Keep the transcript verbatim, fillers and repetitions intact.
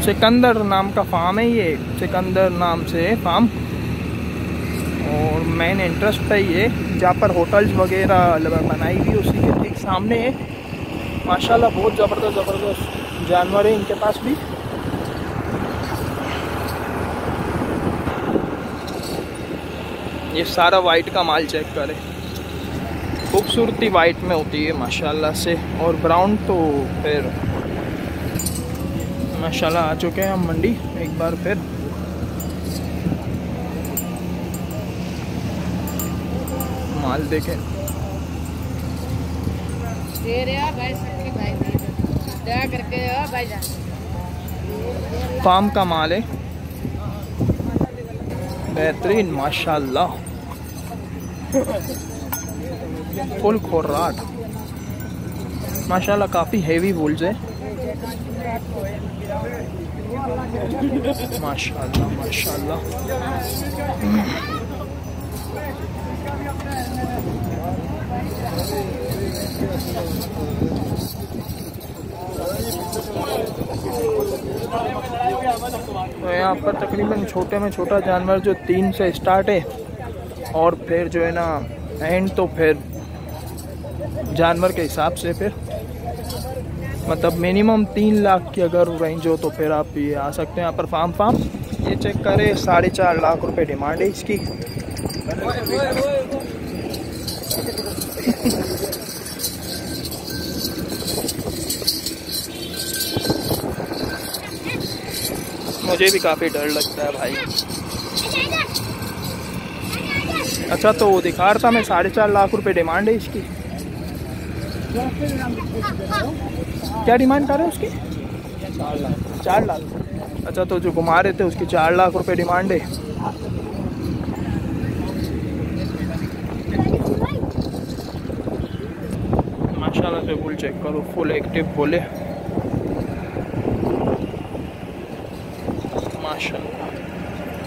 सिकंदर नाम का फार्म है ये, सिकंदर नाम से फार्म। और मेन इंटरेस्ट है ये, जहाँ पर होटल्स वगैरह बनाई हुई उसी के ठीक सामने है। माशाल्लाह बहुत ज़बरदस्त ज़बरदस्त जानवर है इनके पास भी। ये सारा वाइट का माल चेक करें, खूबसूरती वाइट में होती है माशाल्लाह से। और ब्राउन तो फिर माशाल्लाह आ चुके हैं हम मंडी एक बार फिर। माल देखें, फार्म का माल है, बेहतरीन माशाल्लाह, फुल खुर्राट माशाल्लाह। काफ़ी हेवी वुल्स है माशाल्लाह माशाल्लाह। तो यहाँ पर तकरीबन छोटे में छोटा जानवर जो तीन से स्टार्ट है, और फिर जो है ना एंड तो फिर जानवर के हिसाब से फिर मतलब मिनिमम तीन लाख की अगर रेंज हो तो फिर आप ये आ सकते हैं यहाँ पर फार्म फार्म। ये चेक करें, साढ़े चार लाख रुपए डिमांड है इसकी। मुझे भी काफ़ी डर लगता है भाई। अच्छा तो वो दिखा रहा था मैं, साढ़े चार लाख रुपए डिमांड है इसकी। क्या डिमांड कर रहे हैं उसकी? चार लाख। चार लाख अच्छा, तो जो घुमा रहे थे उसकी चार लाख रुपए डिमांड है। माशाल्लाह से बुल चेक करो, फुल एक्टिव बोले माशाल्लाह।